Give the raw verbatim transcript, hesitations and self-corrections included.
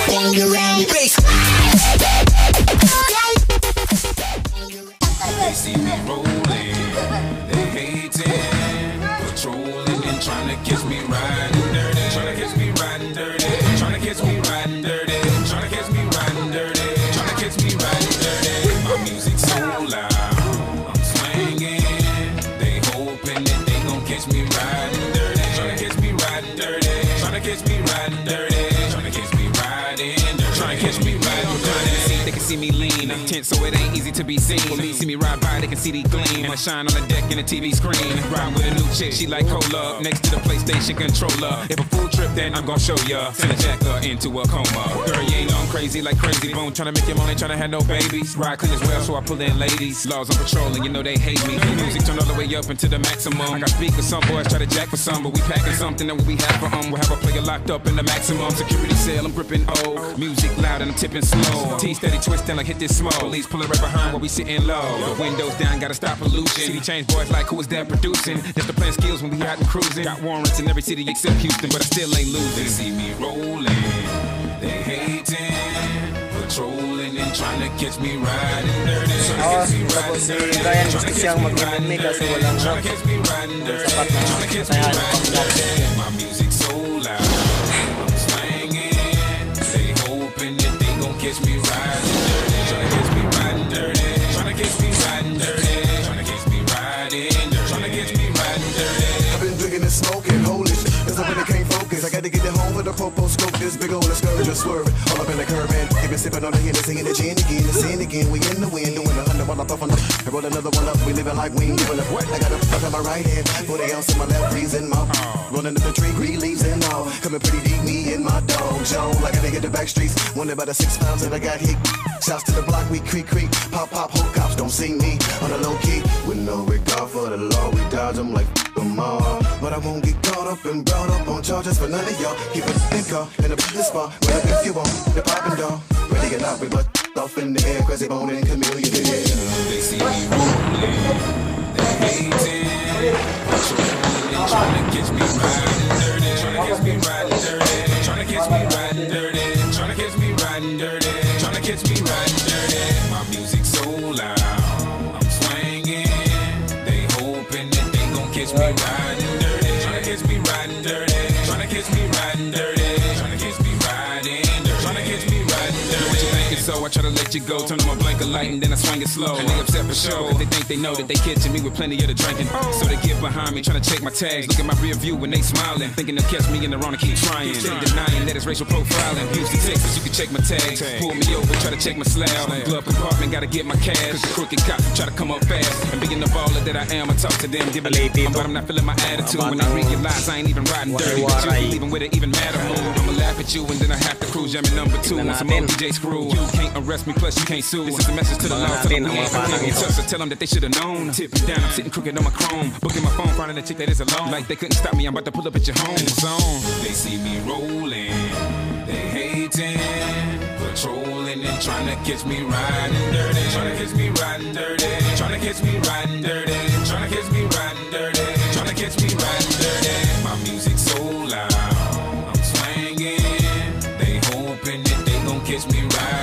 They see me rolling, they hating, patrolling and trying to catch me riding dirty, trying to catch me riding dirty, trying to catch me riding dirty, trying to catch me riding dirty, trying to catch me riding dirty. My music's so loud, I'm swinging, they hoping that they gon' catch me riding dirty, trying to catch me riding dirty, trying to catch me riding dirty, trying to catch me riding dirty, trying to catch me riding dirty. They can see me lean, I'm tense, so it ain't easy to be seen. When they see me ride by, they can see the gleam. And I shine on the deck in the T V screen. Ride with a new chick, she like cola. Next to the PlayStation controller. If a full trip, then I'm gon' show ya. Send a jacker into a coma. Girl, you ain't on crazy like Crazy Bone. Tryna make your money, tryna have no babies. Ride clean as well, so I pull in ladies. Laws on patrol, and you know they hate me. Music turn all the way up into the maximum. I got speakers, some boys try to jack for some, but we packing something that we have for um. We'll have a player locked up in the maximum security cell. I'm gripping O. Music loud and I'm tipping slow. T steady twisting like hit this small. Police pulling right behind while we sitting low. The windows down, gotta stop pollution. City change boys like who is that producing? That's the plan skills when we out and cruising. Got warrants in every city except Houston, but I still ain't losing. They see me rolling, they hating, patrolling and trying to catch me riding dirty. Oo, tapos si Ryan gusto siyang mag-M M A kasi walang rock. Sapat na katayahan ng pag-rock. My music so loud, I'm swinging, they hoping that they gon' catch me riding dirty. Tryna catch me riding dirty, tryna catch me riding dirty, tryna catch me riding dirty, tryna catch me riding dirty. I've been drinking and smoking, holy shit, cause I really can't focus. I gotta get it home with a popo scope, this big old scourge just swerving, all up in the curb and they been sipping on the Hennessy and the gin again, the sin again. We in the wind, doing a hundred while I puff on the, I roll another one up, we living like we ain't giving up. I got a fuck on my right hand, forty ounce in my left, breeze in my rolling up the tree, green leaves and all, coming pretty deep, me and my dog, Joe, like a nigga the back streets, wonder about the six pounds that I got hit. Shouts to the block, we creak creak, pop pop, whole cops don't see me on the low key. With no regard for the law, we dodge them like them all. But I won't get caught up and brought up on charges for none of y'all. Keep it in car in the spot, well if you want the poppin' dog, ready or not, we butt off in the air, crazy bone and chameleon. Yeah. They see me rolling, they hating, patrolling, trying to catch me riding dirty, trying to catch me riding dirty, trying to catch me riding dirty, trying to catch me riding dirty, trying to catch me riding dirty. My music so loud, I'm swinging, they hoping that they gon' catch me riding dirty, trying to catch me riding dirty, trying to catch me riding dirty, trying to catch me riding dirty, trying to catch me riding dirty. What you thinking? So I try to let you go, turn on my blanket light and then I swing it slow. And they upset for sure, cause they think they know that they catching me with plenty of the drinking. So they get behind me, trying to check my tags, look at my rear view when they smiling, thinking they'll catch me in the wrong and keep trying. Steady denying that it's racial profiling. Houston, Texas, you can check my tags. Pull me over, try to check my slab. Glove compartment, gotta get my cash. Cause the crooked cops try to come up fast. And being the baller that I am, I talk to them, give a lead, but I'm not feeling my attitude. When I realize I ain't even riding dirty, but you leaving with it even madder mood. I'ma laugh at you and then I have to cruise, jamming number two on some old D J screw. You can't arrest me, plus you can't sue. This is a message to the law, tell them we ain't forgiving. So tell them that they should've known. Tipping down, I'm sitting crooked on my chrome, booking my phone, finding a chick that is alone. Like they couldn't stop me, I'm about to pull up at your home zone. They see me rolling, they hating, patrolling and trying to catch me riding dirty, trying to catch me riding dirty, trying to catch me riding dirty, trying to catch me riding dirty, trying to catch me riding dirty. My music so loud, I'm swinging, they hoping that they gon' catch me riding.